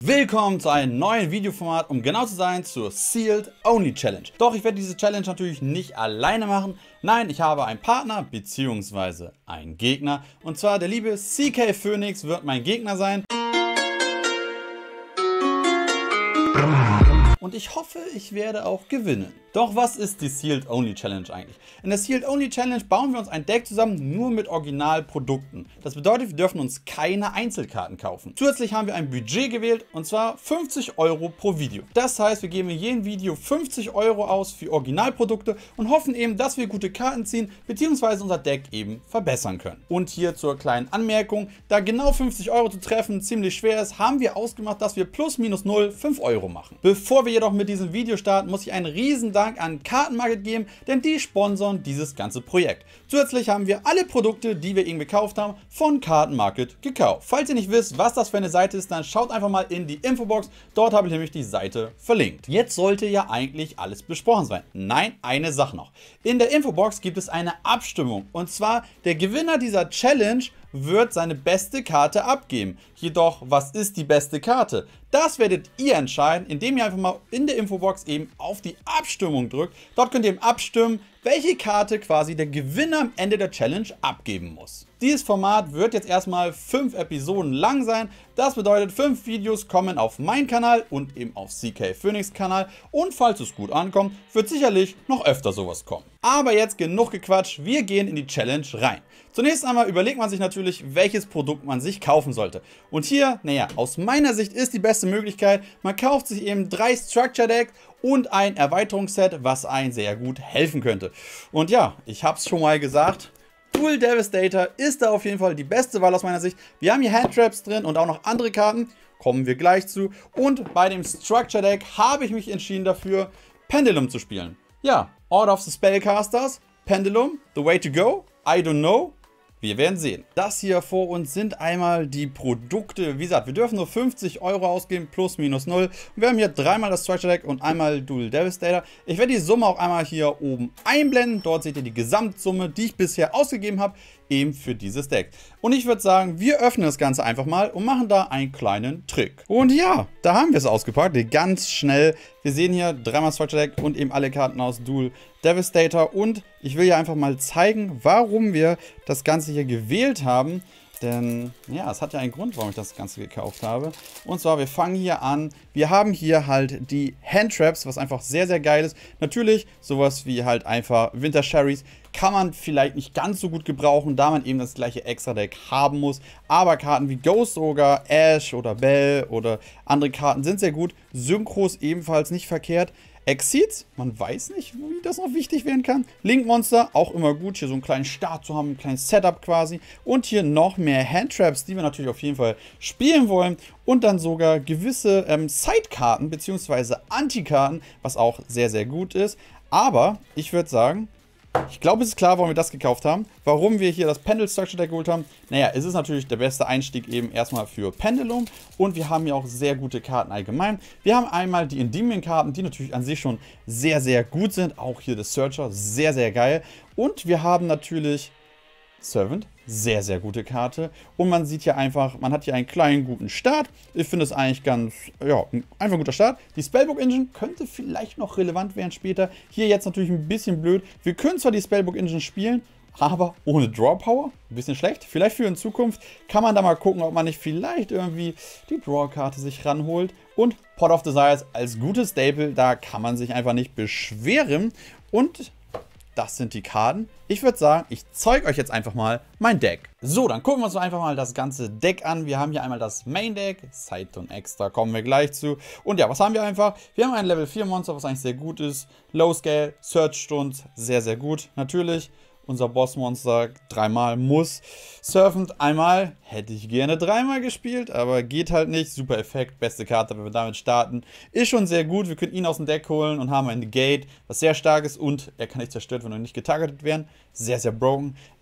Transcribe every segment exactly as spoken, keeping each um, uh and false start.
Willkommen zu einem neuen Videoformat, um genau zu sein, zur Sealed Only Challenge. Doch ich werde diese Challenge natürlich nicht alleine machen. Nein, ich habe einen Partner bzw. einen Gegner. Und zwar der liebe C K Phoenix wird mein Gegner sein. Und ich hoffe, ich werde auch gewinnen. Doch was ist die Sealed Only Challenge eigentlich? In der Sealed Only Challenge bauen wir uns ein Deck zusammen nur mit Originalprodukten. Das bedeutet, wir dürfen uns keine Einzelkarten kaufen. Zusätzlich haben wir ein Budget gewählt und zwar fünfzig Euro pro Video. Das heißt, wir geben in jedem Video fünfzig Euro aus für Originalprodukte und hoffen eben, dass wir gute Karten ziehen bzw. unser Deck eben verbessern können. Und hier zur kleinen Anmerkung, da genau fünfzig Euro zu treffen ziemlich schwer ist, haben wir ausgemacht, dass wir plus minus null fünf Euro machen. Bevor wir jedoch mit diesem Video starten, muss ich einen riesen Dank an Kartenmarket geben, denn die sponsern dieses ganze Projekt. Zusätzlich haben wir alle Produkte, die wir eben gekauft haben, von Kartenmarket gekauft. Falls ihr nicht wisst, was das für eine Seite ist, dann schaut einfach mal in die Infobox. Dort habe ich nämlich die Seite verlinkt. Jetzt sollte ja eigentlich alles besprochen sein. Nein, eine Sache noch. In der Infobox gibt es eine Abstimmung. Und zwar der Gewinner dieser Challenge wird seine beste Karte abgeben. Jedoch, was ist die beste Karte? Das werdet ihr entscheiden, indem ihr einfach mal in der Infobox eben auf die Abstimmung drückt. Dort könnt ihr eben abstimmen, welche Karte quasi der Gewinner am Ende der Challenge abgeben muss. Dieses Format wird jetzt erstmal fünf Episoden lang sein. Das bedeutet, fünf Videos kommen auf meinen Kanal und eben auf C K Phoenix Kanal. Und falls es gut ankommt, wird sicherlich noch öfter sowas kommen. Aber jetzt genug gequatscht, wir gehen in die Challenge rein. Zunächst einmal überlegt man sich natürlich, welches Produkt man sich kaufen sollte. Und hier, naja, aus meiner Sicht ist die beste Möglichkeit, man kauft sich eben drei Structure Decks und ein Erweiterungsset, was einen sehr gut helfen könnte. Und ja, ich habe es schon mal gesagt, Dual Devastator ist da auf jeden Fall die beste Wahl aus meiner Sicht. Wir haben hier Handtraps drin und auch noch andere Karten, kommen wir gleich zu. Und bei dem Structure Deck habe ich mich entschieden dafür, Pendulum zu spielen. Ja, Order of the Spellcasters, Pendulum, the way to go, I don't know. Wir werden sehen. Das hier vor uns sind einmal die Produkte. Wie gesagt, wir dürfen nur fünfzig Euro ausgeben, plus minus null. Wir haben hier dreimal das Structure Deck und einmal Dual Devastator. Ich werde die Summe auch einmal hier oben einblenden. Dort seht ihr die Gesamtsumme, die ich bisher ausgegeben habe, eben für dieses Deck. Und ich würde sagen, wir öffnen das Ganze einfach mal und machen da einen kleinen Trick. Und ja, da haben wir es ausgepackt, ganz schnell. Wir sehen hier dreimal Structure Deck und eben alle Karten aus Dual Devastator. Und ich will ja einfach mal zeigen, warum wir das Ganze hier gewählt haben. Denn ja, es hat ja einen Grund, warum ich das Ganze gekauft habe. Und zwar, wir fangen hier an. Wir haben hier halt die Handtraps, was einfach sehr, sehr geil ist. Natürlich, sowas wie halt einfach Winter Sherries kann man vielleicht nicht ganz so gut gebrauchen, da man eben das gleiche Extra-Deck haben muss. Aber Karten wie Ghost Ogre, Ash oder Bell oder andere Karten sind sehr gut. Synchros ebenfalls nicht verkehrt. Exceeds, man weiß nicht, wie das noch wichtig werden kann. Link Monster, auch immer gut, hier so einen kleinen Start zu haben, ein kleines Setup quasi. Und hier noch mehr Handtraps, die wir natürlich auf jeden Fall spielen wollen. Und dann sogar gewisse ähm, Sidekarten bzw. Antikarten, was auch sehr, sehr gut ist. Aber ich würde sagen, ich glaube, es ist klar, warum wir das gekauft haben. Warum wir hier das Pendulum Structure Deck geholt haben. Naja, es ist natürlich der beste Einstieg eben erstmal für Pendulum. Und wir haben hier auch sehr gute Karten allgemein. Wir haben einmal die Endymion-Karten, die natürlich an sich schon sehr, sehr gut sind. Auch hier das Searcher, sehr, sehr geil. Und wir haben natürlich Servant, sehr, sehr gute Karte. Und man sieht hier einfach, man hat hier einen kleinen, guten Start. Ich finde es eigentlich ganz, ja, einfach ein guter Start. Die Spellbook Engine könnte vielleicht noch relevant werden später. Hier jetzt natürlich ein bisschen blöd. Wir können zwar die Spellbook Engine spielen, aber ohne Draw Power. Ein bisschen schlecht. Vielleicht für in Zukunft kann man da mal gucken, ob man nicht vielleicht irgendwie die Draw-Karte sich ranholt. Und Pot of Desires als gutes Staple, da kann man sich einfach nicht beschweren. Und das sind die Karten. Ich würde sagen, ich zeige euch jetzt einfach mal mein Deck. So, dann gucken wir uns einfach mal das ganze Deck an. Wir haben hier einmal das Main Deck, Side und Extra, kommen wir gleich zu. Und ja, was haben wir einfach? Wir haben ein Level vier Monster, was eigentlich sehr gut ist. Low Scale, Search Stunts, sehr, sehr gut. Natürlich, unser Bossmonster dreimal muss. Surfend einmal, hätte ich gerne dreimal gespielt, aber geht halt nicht. Super Effekt, beste Karte, wenn wir damit starten. Ist schon sehr gut, wir können ihn aus dem Deck holen und haben ein Negate, was sehr stark ist und er kann nicht zerstört werden und nicht getargetet werden. Sehr, sehr broken.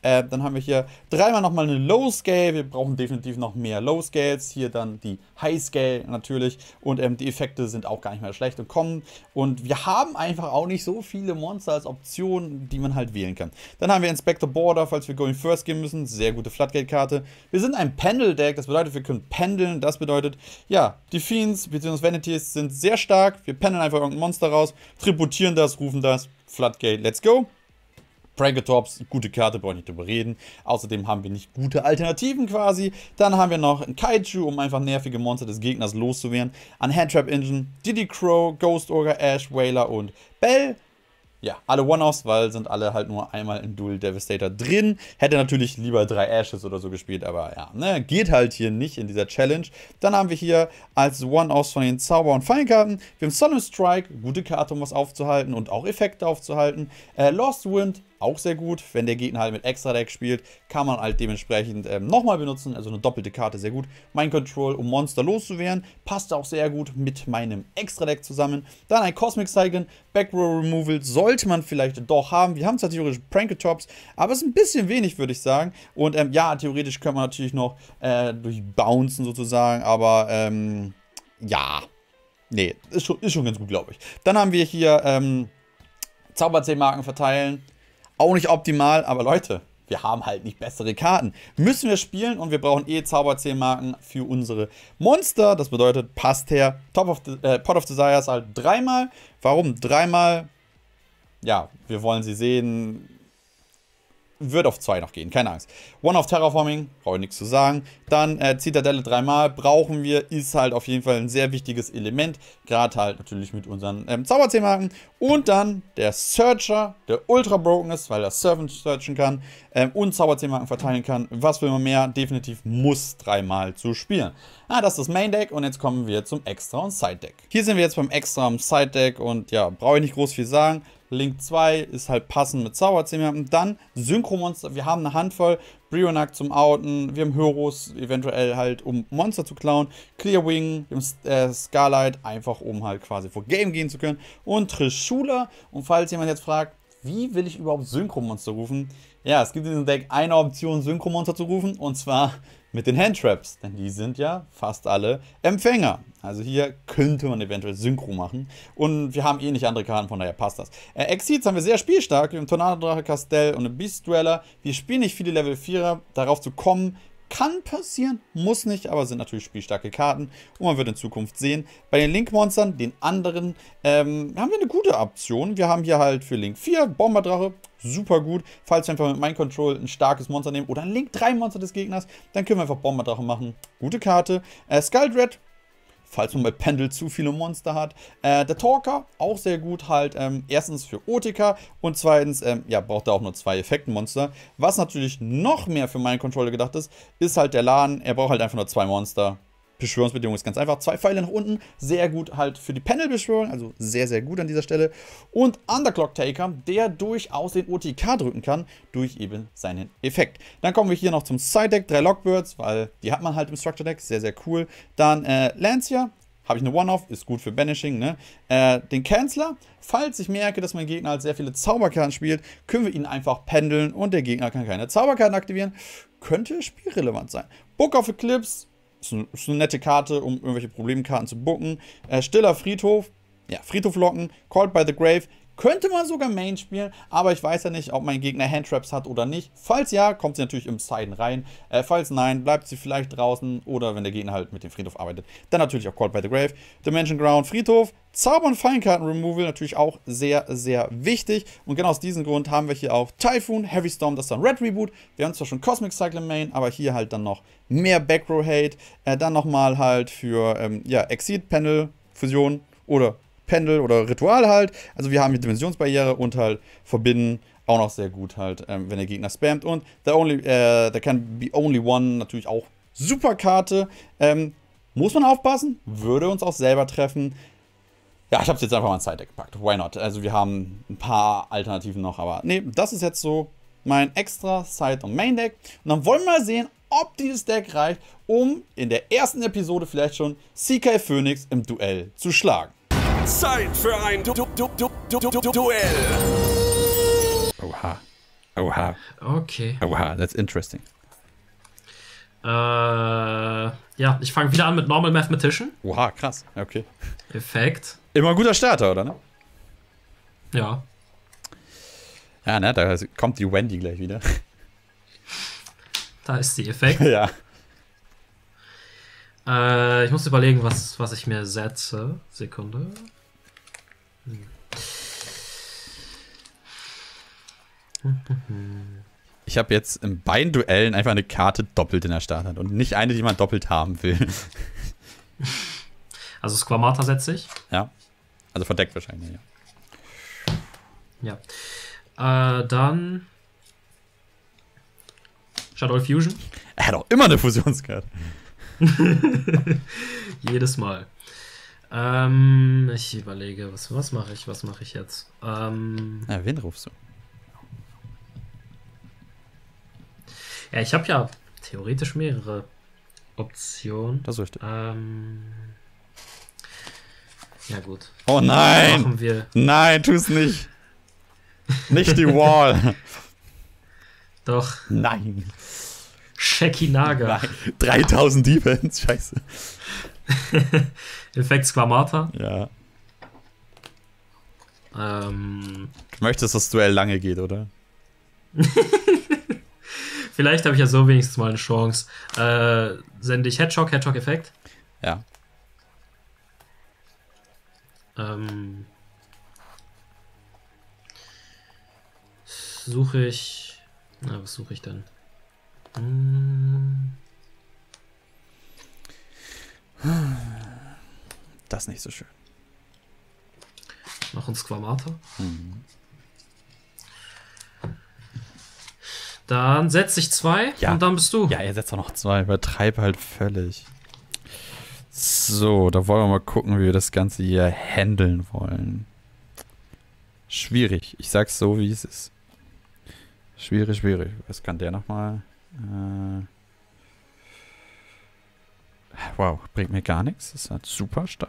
Äh, dann haben wir hier dreimal nochmal eine Low Scale. Wir brauchen definitiv noch mehr Low Scales. Hier dann die High Scale natürlich. Und ähm, die Effekte sind auch gar nicht mehr schlecht und kommen. Und wir haben einfach auch nicht so viele Monster als Optionen, die man halt wählen kann. Dann haben wir Inspector Border, falls wir Going First gehen müssen. Sehr gute Floodgate-Karte. Wir sind ein Pendel-Deck. Das bedeutet, wir können pendeln. Das bedeutet, ja, die Fiends bzw. Vanities sind sehr stark. Wir pendeln einfach irgendein Monster raus, tributieren das, rufen das. Floodgate, let's go. Pranketops, gute Karte, brauche ich nicht drüber reden. Außerdem haben wir nicht gute Alternativen quasi. Dann haben wir noch ein Kaiju, um einfach nervige Monster des Gegners loszuwerden. Ein Handtrap Engine, Diddy Crow, Ghost Ogre, Ash, Wailer und Bell. Ja, alle One-Offs, weil sind alle halt nur einmal in Duel Devastator drin. Hätte natürlich lieber drei Ashes oder so gespielt, aber ja, ne, geht halt hier nicht in dieser Challenge. Dann haben wir hier als One-Offs von den Zauber- und Fallenkarten. Wir haben Solemn Strike, gute Karte, um was aufzuhalten und auch Effekte aufzuhalten. Äh, Lost Wind, auch sehr gut. Wenn der Gegner halt mit Extra-Deck spielt, kann man halt dementsprechend ähm, nochmal benutzen. Also eine doppelte Karte, sehr gut. Mind Control, um Monster loszuwerden. Passt auch sehr gut mit meinem Extra-Deck zusammen. Dann ein Cosmic Cyclone, Backrow Removal sollte man vielleicht doch haben. Wir haben zwar theoretisch Pranketops, aber es ist ein bisschen wenig, würde ich sagen. Und ähm, ja, theoretisch können wir natürlich noch äh, durchbouncen sozusagen, aber ähm, ja, nee, ist schon, ist schon ganz gut, glaube ich. Dann haben wir hier ähm, Zauberzählmarken verteilen. Auch nicht optimal, aber Leute, wir haben halt nicht bessere Karten. Müssen wir spielen und wir brauchen eh Zauberzählmarken für unsere Monster. Das bedeutet, passt her. Top of the, äh, Pot of Desires halt dreimal. Warum dreimal? Ja, wir wollen sie sehen. Wird auf zwei noch gehen, keine Angst. One of Terraforming, brauche ich nichts zu sagen. Dann äh, Zitadelle dreimal brauchen wir, ist halt auf jeden Fall ein sehr wichtiges Element. Gerade halt natürlich mit unseren ähm, Zauberzählmarken. Und dann der Searcher, der ultra broken ist, weil er Servant searchen kann ähm, und Zauberzählmarken verteilen kann. Was will man mehr? Definitiv muss dreimal zu spielen. Ah, das ist das Main Deck und jetzt kommen wir zum Extra und Side Deck. Hier sind wir jetzt beim Extra und Side Deck und ja, brauche ich nicht groß viel sagen. Link zwei ist halt passend mit Zauberzählmarken. Dann Synchromonster. Wir haben eine Handvoll. Brionac zum Outen. Wir haben Horus eventuell halt, um Monster zu klauen. Clearwing. Wir haben äh, Scarlight, einfach um halt quasi vor Game gehen zu können. Und Trishula. Und falls jemand jetzt fragt, wie will ich überhaupt Synchromonster rufen? Ja, es gibt in diesem Deck eine Option, Synchromonster zu rufen. Und zwar mit den Handtraps. Denn die sind ja fast alle Empfänger. Also hier könnte man eventuell Synchro machen. Und wir haben eh nicht andere Karten, von daher passt das. Äh, Exceeds haben wir sehr spielstark. Wir haben Tornado-Drache, Castell und eine Beast Dweller. Wir spielen nicht viele Level vierer. Darauf zu kommen, kann passieren, muss nicht, aber sind natürlich spielstarke Karten. Und man wird in Zukunft sehen. Bei den Link-Monstern, den anderen, ähm, haben wir eine gute Option. Wir haben hier halt für Link vier Bomberdrache. Super gut. Falls wir einfach mit Mind Control ein starkes Monster nehmen oder ein Link drei Monster des Gegners, dann können wir einfach Bomberdrache machen. Gute Karte. Äh, Skuldred. Falls man bei Pendel zu viele Monster hat. Äh, der Talker, auch sehr gut halt. Ähm, erstens für O T K und zweitens, ähm, ja, braucht er auch nur zwei Effektenmonster. Was natürlich noch mehr für Mind Controller gedacht ist, ist halt der Laden. Er braucht halt einfach nur zwei Monster. Beschwörungsbedingung ist ganz einfach. Zwei Pfeile nach unten. Sehr gut halt für die Pendel-Beschwörung. Also sehr, sehr gut an dieser Stelle. Und Underclock Taker, der durchaus den O T K drücken kann. Durch eben seinen Effekt. Dann kommen wir hier noch zum Side-Deck. Drei Lockbirds, weil die hat man halt im Structure-Deck. Sehr, sehr cool. Dann äh, Lancia. Habe ich eine One-Off, ist gut für Banishing, ne? Äh, den Canceler, falls ich merke, dass mein Gegner halt sehr viele Zauberkarten spielt, können wir ihn einfach pendeln und der Gegner kann keine Zauberkarten aktivieren. Könnte spielrelevant sein. Book of Eclipse, ist eine, ist eine nette Karte, um irgendwelche Problemkarten zu booken. Äh, Stiller Friedhof, ja, Friedhof locken. Called by the Grave, könnte man sogar Main spielen, aber ich weiß ja nicht, ob mein Gegner Handtraps hat oder nicht. Falls ja, kommt sie natürlich im Siden rein. Äh, falls nein, bleibt sie vielleicht draußen. Oder wenn der Gegner halt mit dem Friedhof arbeitet, dann natürlich auch Called by the Grave. Dimension Ground, Friedhof. Zauber- und Fallenkarten-Removal natürlich auch sehr, sehr wichtig. Und genau aus diesem Grund haben wir hier auch Typhoon, Heavy Storm, das ist dann Red Reboot. Wir haben zwar schon Cosmic Cyclone Main, aber hier halt dann noch mehr Backrow Hate. Äh, dann nochmal halt für ähm, ja, Exceed, Panel, Fusion oder Pendel oder Ritual halt. Also wir haben hier Dimensionsbarriere und halt Verbinden auch noch sehr gut halt, ähm, wenn der Gegner spammt. Und the only, äh, there can be only one, natürlich auch super Karte. Ähm, muss man aufpassen, würde uns auch selber treffen. Ja, ich habe es jetzt einfach mal ins Side-Deck gepackt. Why not? Also wir haben ein paar Alternativen noch, aber nee, das ist jetzt so mein extra Side- und Main-Deck. Und dann wollen wir mal sehen, ob dieses Deck reicht, um in der ersten Episode vielleicht schon C K Phoenix im Duell zu schlagen. Zeit für ein du du du du du du Duell. Oha. Oha. Okay. Oha, that's interesting. Äh, ja, ich fange wieder an mit Normal Mathematician. Oha, krass. Okay. Effekt. Immer ein guter Starter, oder? Ne? Ja. Ja, ne, da kommt die Wendy gleich wieder. Da ist die Effekt. Ja. Äh, ich muss überlegen, was, was ich mir setze. Sekunde. Hm. Ich habe jetzt in beiden Duellen einfach eine Karte doppelt in der Starthand und nicht eine, die man doppelt haben will. Also Squamata setze ich. Ja. Also verdeckt wahrscheinlich, ja. Ja. Äh, dann Shadow Fusion. Er hat auch immer eine Fusionskarte. Jedes Mal. Ähm, ich überlege, was, was mache ich, was mache ich jetzt? Ähm, Ja, wen rufst du? ja, ich habe ja theoretisch mehrere Optionen. Das ist richtig. Ähm, ja gut. Oh nein! Machen wir. Nein, tu's nicht. Nicht die Wall. Doch. Nein. Shekinaga. Nein. dreitausend Defense, scheiße. Effekt Squamata. Ja. Ähm, Du möchtest, dass das Duell lange geht, oder? vielleicht habe ich ja so wenigstens mal eine Chance. Äh, sende ich Hedgehog, Hedgehog-Effekt. Ja. Ähm, suche ich. Na, was suche ich denn? Hm, Das ist nicht so schön. noch ein Squamata. Mhm. Dann setze ich zwei Ja. und dann bist du. Ja, er setzt auch noch zwei. Übertreib halt völlig. So, da wollen wir mal gucken, wie wir das Ganze hier handeln wollen. Schwierig. Ich sag's so, wie es ist. Schwierig, schwierig. Was kann der nochmal? Äh wow, bringt mir gar nichts. Das ist halt super stark.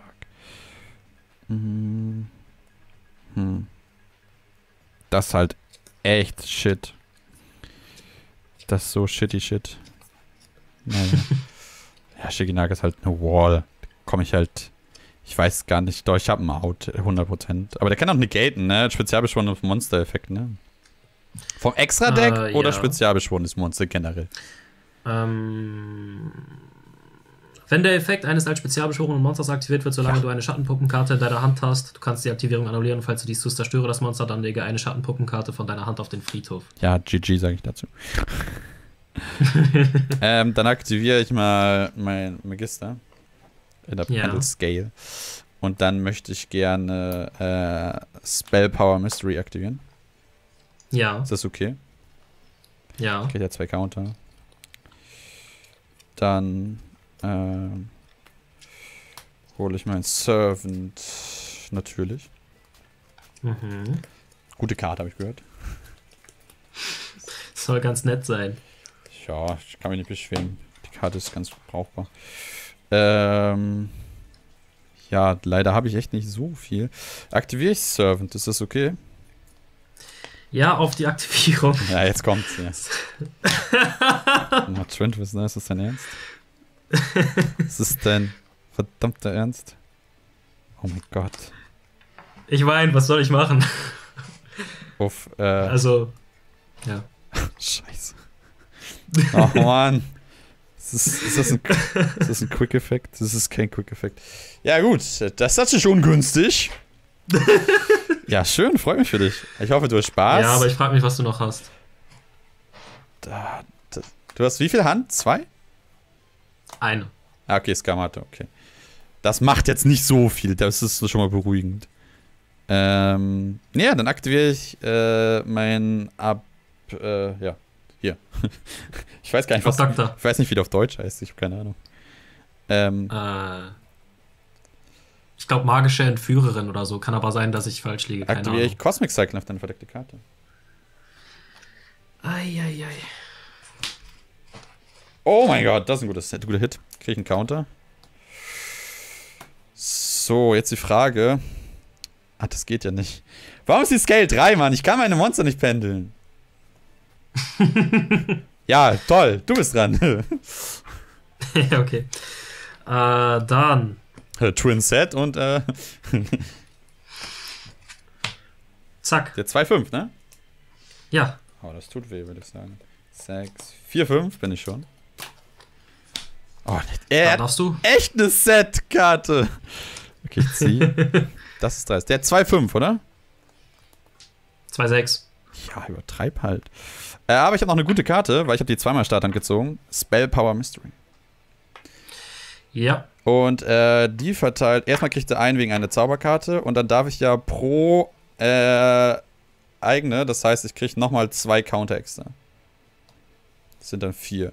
Hm. Hm. Das ist halt echt shit. Das ist so shitty shit. Naja. Ja, Shekinaga ist halt eine Wall. Da komme ich halt. Ich weiß gar nicht. Doch, ich habe einen Out, hundert Prozent. Aber der kann auch negaten, ne? Spezialbeschworen auf Monster-Effekt, ne? Vom Extra-Deck Äh, oder ja. spezialbeschworenes Monster generell? Ähm, wenn der Effekt eines als spezialbeschworenen Monsters aktiviert wird, solange Ja. du eine Schattenpuppenkarte in deiner Hand hast, du kannst die Aktivierung annullieren. Falls du dies tust, zerstöre das Monster, dann lege eine Schattenpuppenkarte von deiner Hand auf den Friedhof. Ja, G G sage ich dazu. ähm, dann aktiviere ich mal mein Magister in der Ja. Pendle Scale. Und dann möchte ich gerne äh, Spell Power Mystery aktivieren. Ja, Ist das okay? ja. Kriegt ja zwei Counter. Dann ähm, hole ich meinen Servant natürlich. Mhm. Gute Karte, habe ich gehört. Soll ganz nett sein. Ja, ich kann mich nicht beschweren. Die Karte ist ganz brauchbar. Ähm, ja, leider habe ich echt nicht so viel. Aktiviere ich Servant, ist das okay? Ja, auf die Aktivierung. Ja, jetzt kommt's. Ja. Mal Trent wissen, ist das dein Ernst? Ist das dein verdammter Ernst? Oh mein Gott. Ich meine, was soll ich machen? Auf, äh, Also, ja. Scheiße. Oh Mann. Ist das, ist, das ein, ist das ein Quick-Effekt? Das ist kein Quick-Effekt. Ja gut, das ist natürlich ungünstig. Ja, schön, freut mich für dich. Ich hoffe, du hast Spaß. Ja, aber ich frage mich, was du noch hast. Da, da, du hast wie viel Hand? Zwei? Eine. Ah, okay, Skamata, okay. Das macht jetzt nicht so viel, das ist schon mal beruhigend. Ähm, ja, dann aktiviere ich äh, mein Ab... Äh, ja, hier. Ich weiß gar nicht, was... Abductor. Ich weiß nicht, wie der auf Deutsch heißt, ich habe keine Ahnung. Ähm, Äh, ich glaube, magische Entführerin oder so. Kann aber sein, dass ich falsch liege. Keine aktiviere ich Ahnung. Cosmic Cycle auf deine verdeckte Karte. Eieiei. Oh mein Gott, das ist ein gutes, ein guter Hit. Kriege ich einen Counter. So, jetzt die Frage. Ah, das geht ja nicht. Warum ist die Scale drei, Mann? Ich kann meine Monster nicht pendeln. Ja, toll. Du bist dran. Ja, okay. Äh, dann. Twin Set und äh. Zack. Der zwei fünf, ne? Ja. Oh, das tut weh, würde ich sagen. sechs, vier, fünf bin ich schon. Oh, er hat darfst du? echt eine Set-Karte. Okay, ich ziehe. Das ist dreist. Der hat zwei fünf, oder? zwei sechs. Ja, übertreib halt. Äh, aber ich habe noch eine gute Karte, weil ich habe die zweimal Starthand gezogen. Spell Power Mystery. Ja. Und äh, die verteilt, erstmal kriegt er einen wegen einer Zauberkarte und dann darf ich ja pro äh, eigene, das heißt, ich kriege nochmal zwei Counter extra. Das sind dann vier.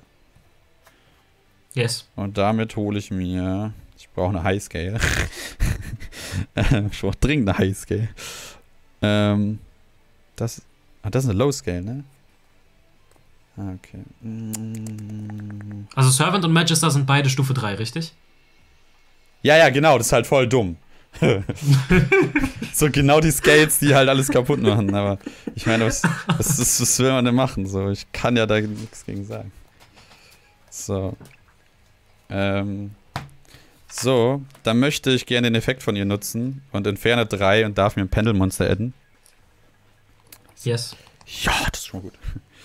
Yes. Und damit hole ich mir, ich brauche eine Highscale. Ich brauche dringend eine Highscale. Ähm, das, ah, das ist eine Low-Scale, ne? Ah, okay. Mm. Also Servant und Magister sind beide Stufe drei, richtig? Ja, ja, genau, das ist halt voll dumm. So genau die Scales, die halt alles kaputt machen. Aber ich meine, was, was, was, was will man denn machen? So, ich kann ja da nichts gegen sagen. So. Ähm. So, dann möchte ich gerne den Effekt von ihr nutzen und entferne drei und darf mir ein Pendelmonster adden. Yes. Ja, das ist schon gut.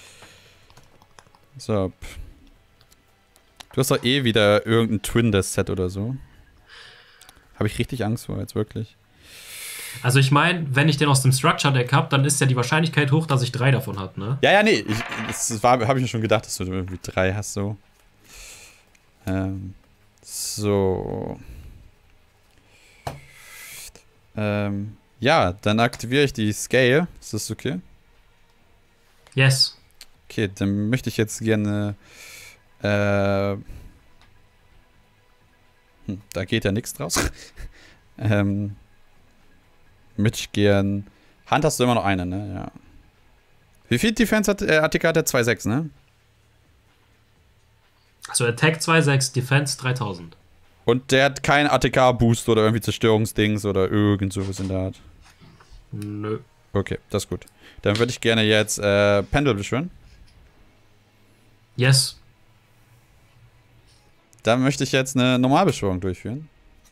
So. Du hast doch eh wieder irgendein Twin-Death-Set oder so. Habe ich richtig Angst vor, jetzt wirklich. Also ich meine, wenn ich den aus dem Structure-Deck habe, dann ist ja die Wahrscheinlichkeit hoch, dass ich drei davon habe, ne? Ja, ja, nee. Ich, das habe ich mir schon gedacht, dass du irgendwie drei hast, so. Ähm. So. Ähm. Ja, dann aktiviere ich die Scale. Ist das okay? Yes. Okay, dann möchte ich jetzt gerne. Äh. Hm, da geht ja nichts draus. ähm. Möchte ich gern. Hand hast du immer noch eine, ne? Ja. Wie viel Defense hat äh, A T K? Der zwei sechs, ne? Also Attack zwei sechs, Defense dreitausend. Und der hat keinen A T K-Boost oder irgendwie Zerstörungsdings oder irgend sowas in der Art. Nö. Okay, das ist gut. Dann würde ich gerne jetzt äh, Pendel beschwören. Yes. Dann möchte ich jetzt eine Normalbeschwörung durchführen.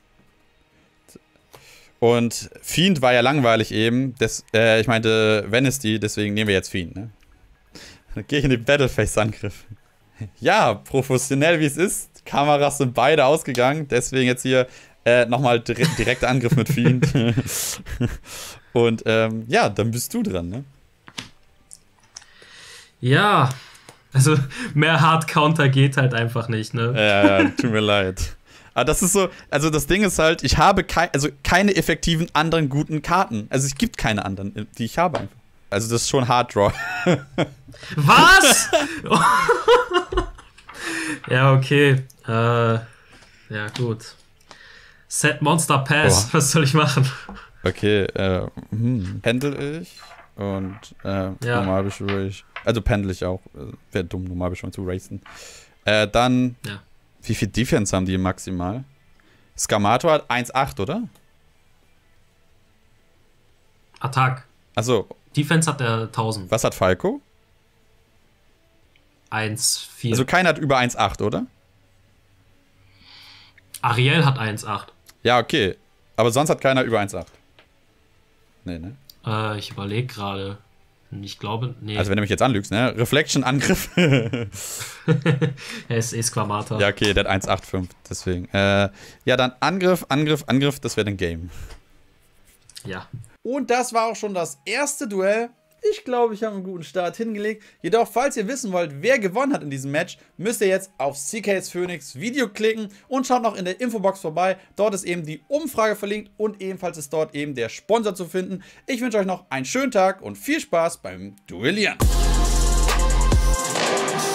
Und Fiend war ja langweilig eben. Des, äh, ich meinte Venesty, deswegen nehmen wir jetzt Fiend, ne? Dann gehe ich in den Battleface-Angriff. Ja, professionell wie es ist. Kameras sind beide ausgegangen. Deswegen jetzt hier äh, nochmal dire direkter Angriff mit Fiend. Und ähm, ja, dann bist du dran, ne? Ja, also mehr Hard-Counter geht halt einfach nicht, ne? Ja, ja, tut mir leid. Aber das ist so, also das Ding ist halt, ich habe kei also keine effektiven anderen guten Karten. Also es gibt keine anderen, die ich habe einfach. Also das ist schon Hard Draw. Was? Ja, okay. Äh, ja, gut. Set Monster Pass. Oh. Was soll ich machen? Okay, äh, hm, pendel ich und äh, ja. normal beschwöre ich. Also pendel ich auch. Wäre dumm, normal beschwören zu racen. Äh, dann, ja. Wie viel Defense haben die maximal? Scamato hat eins Komma acht, oder? Attack. Achso. Defense hat er tausend. Was hat Falco? eins Komma vier. Also keiner hat über eins Komma acht, oder? Ariel hat eins Komma acht. Ja, okay. Aber sonst hat keiner über eins Komma acht. Nee, ne? Äh, ich überlege gerade. Ich glaube, nee. Also wenn du mich jetzt anlügst, ne? Reflection-Angriff. Er ist eh Squamata. Ja, okay, der hat eins Komma fünfundachtzig, deswegen. Äh, ja, dann Angriff, Angriff, Angriff, das wäre ein Game. Ja. Und das war auch schon das erste Duell. Ich glaube, ich habe einen guten Start hingelegt. Jedoch, falls ihr wissen wollt, wer gewonnen hat in diesem Match, müsst ihr jetzt auf C Ks Phoenix Video klicken und schaut noch in der Infobox vorbei. Dort ist eben die Umfrage verlinkt und ebenfalls ist dort eben der Sponsor zu finden. Ich wünsche euch noch einen schönen Tag und viel Spaß beim Duellieren.